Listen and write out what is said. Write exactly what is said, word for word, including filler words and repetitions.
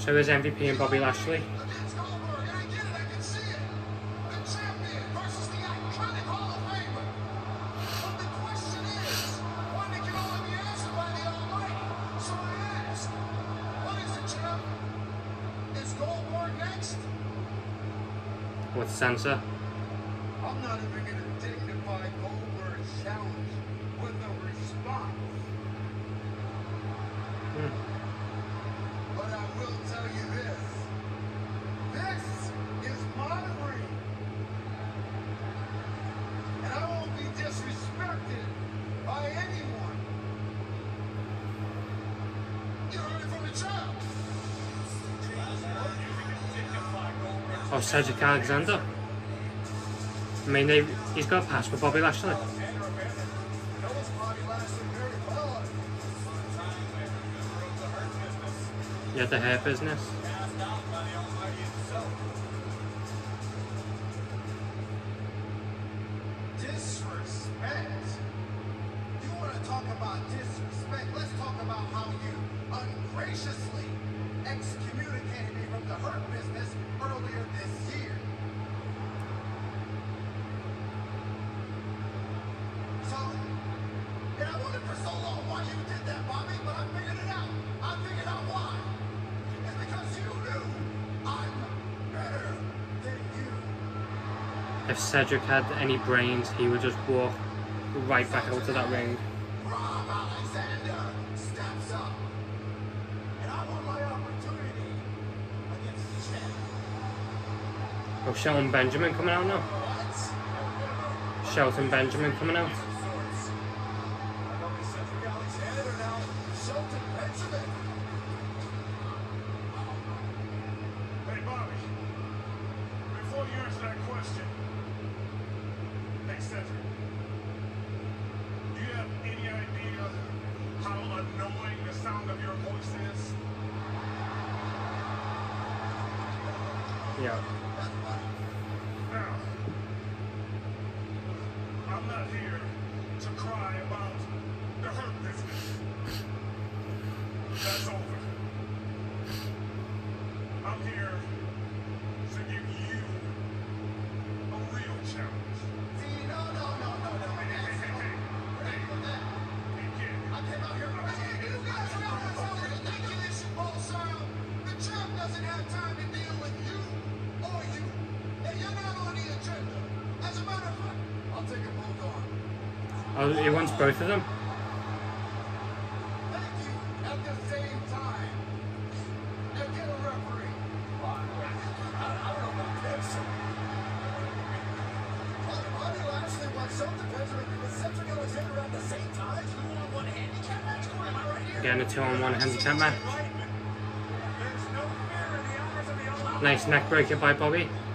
So is M V P and Bobby Lashley. With Sansa. I'm not even going to dignify Goldberg's challenge with a response. Hmm. But I will tell you this. This is my ring. And I won't be disrespected by anyone. You heard it from the top. Oh, Cedric Alexander. I mean, they, he's got a pass for Bobby Lashley. Yeah, the hair business. Disrespect? You want to talk about disrespect? Let's talk about how you ungraciously excommunicated me from the Hurt Business earlier this year. So, and I wondered for so long why you did that, Bobby, but I figured it out. I figured out why. It's because you knew I'm better than you. If Cedric had any brains, he would just walk right back out to that ring. Rob Alexander steps up. And I want my opportunity against Chet. Oh, Shelton Benjamin coming out now. What? Shelton Benjamin coming out. Hey, Bobby, before you answer that question, hey, Cedric, do you have any idea how annoying the sound of your voice is? Yeah. Now, I'm not here to cry about the Hurt Business. That's over. I'm here to give you a real challenge. See, no, no, no, no, no. Hey, hey, hey, hey, hey. Hey, kid. I came out here. Hey, you guys are out of ridiculous, Bolsonaro. The champ doesn't have time to deal with you or you. And you're not on the agenda. As a matter of fact, I'll take a both on. Oh, he wants both of them. Thank you at the same time. And get a referee. I, I don't know about this. Bobby Lashley wants Shelton Benjamin and Cedric Alexander at the same time. Two on one handicap match going. Am I right here? Getting a two on one handicap match. There's no fear in the eyes of the alliance. Nice neck breaker by Bobby.